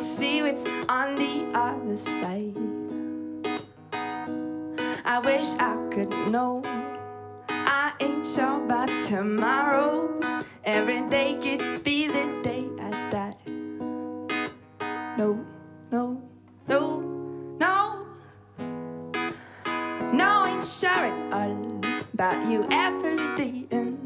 see what's on the other side. I wish I could know. I ain't sure about tomorrow. Every day could be the day I die. No, no, no, no. No, ain't sure at all about you every day.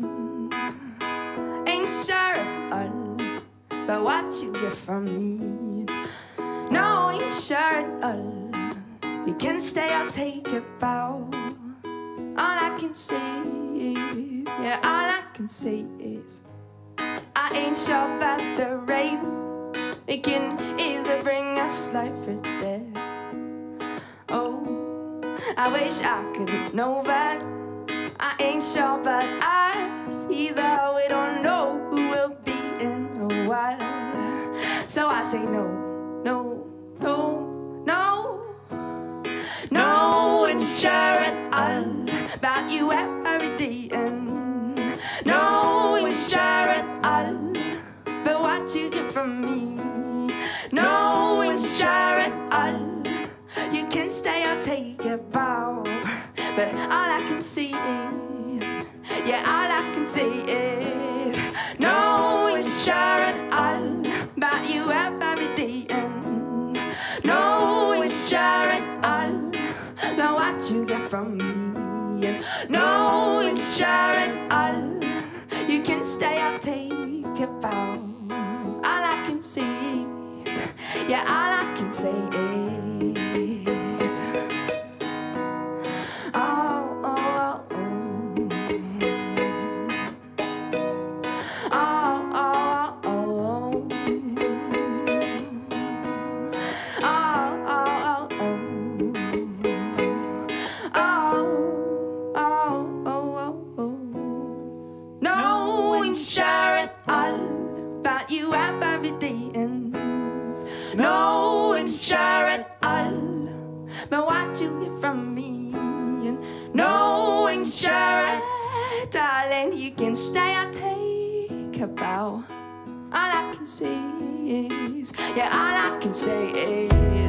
Ain't sure at all about what you get from me. No, ain't sure at all. You can stay, I'll take a bow. All I can say is, yeah, all I can say is, I ain't sure about the rain. It can either bring us life or death. Oh, I wish I could know that. I ain't sure about us either. We don't know who will be in a while. So I say no, no, no, no. No one's sure at all about you every day. And no one's sure at all about what you get from me. No one's sure at all. You can stay or take a bow. But all I can see is, yeah, all I can see is, no one's sure at all about you every day. And no one's sure at all about what you get from me. And no one's sure at all. You can stay or take a bow. All I can see is, yeah, all I can say is, you up every day. And no one's sure at all about what you get from me. And no one's sure at all. And you can stay or take a bow. All I can say is, yeah, all I can say is,